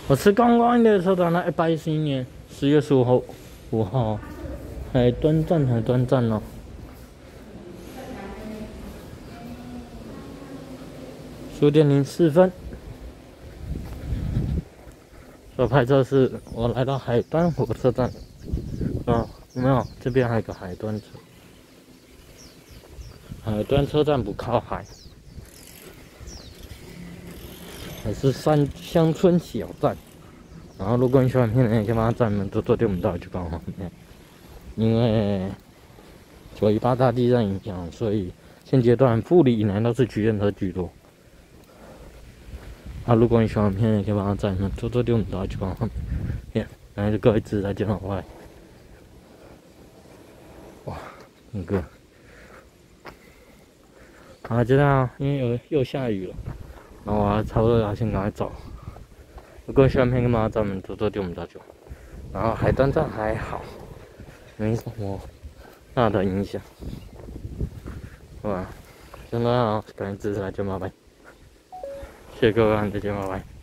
我吃观光列车的那111年10月15号，还端站哦。10点04分。所拍摄是我来到海端火车站。有没有？这边还有个海端车。海端车站不靠海，还是乡村小站。然后，如果你喜欢片的，可以把站门都做对我们到就刚好。因为9.18大地震影响，所以现阶段富里以南都是局限车居多。如果你喜欢片，可以把站门做对我们到就刚好。那就各位自再见了，拜拜。哇，那个。就这样，因为又下雨了，然后我差不多要先赶快走。如果喜欢片，跟妈咱们多对我们大酒。然后海端站还好，没什么大的影响，是吧？先这样，感谢支持，再见，拜拜。谢谢各位，再见，拜拜。